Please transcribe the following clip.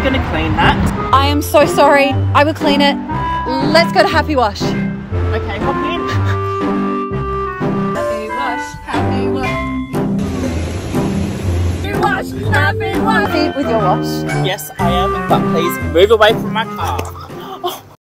you going to clean that? I am so sorry. I will clean it. Let's go to Happy Wash. Okay, hop in. Happy Wash, Happy Wash. Happy Wash. Happy with your wash? Yes, I am, but please move away from my car.